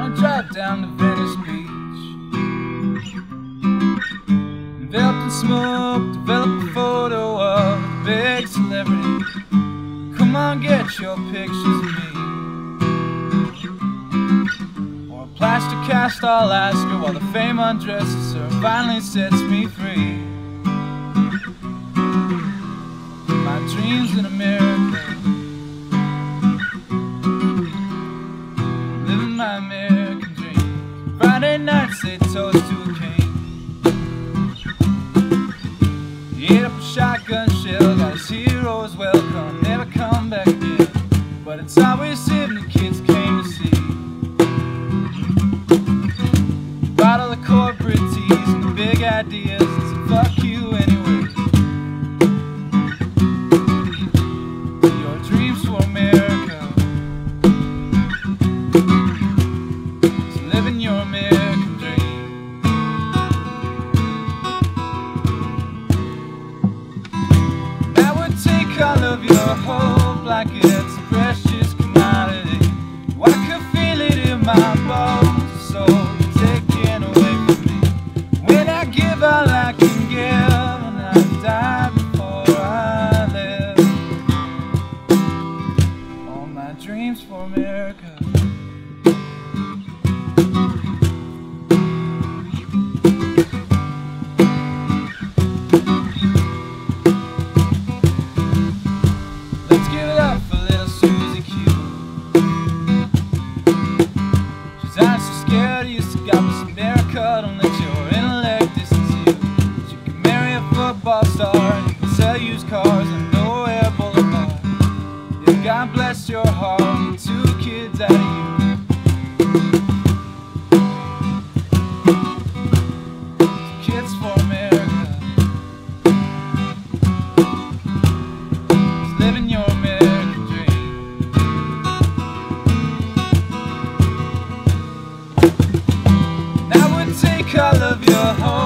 wanna drive down to Venice Beach, enveloped in smoke, develop a photo of a big celebrity. Come on, get your pictures of me. Or a plaster cast, I'll ask her while the fame undresses her, finally sets me free. My dreams in America, living my American dream. Friday nights they toast to a king. He ate up a shotgun shell, got his heroes welcome, never come back again. But it's always him the kids came to see. He brought all the corporate teas and the big ideas and said fuck you anyway. Your dreams for America, it's living your American dream. That would take all of your hope like it's a precious commodity. I could feel it in my bones, so you're taken away from me. When I give all I can give, and I die before I live. All my dreams for America. Let's give it up for little Susie Q. She's not so scared, you still got Miss America. Don't let your intellect distance you. She can marry a football star, and you can sell used cars on Nowhere Boulevard. Yeah, God bless your heart, get 2 kids out of you. Kids for America, it's living your American dream. That would take all of your hope.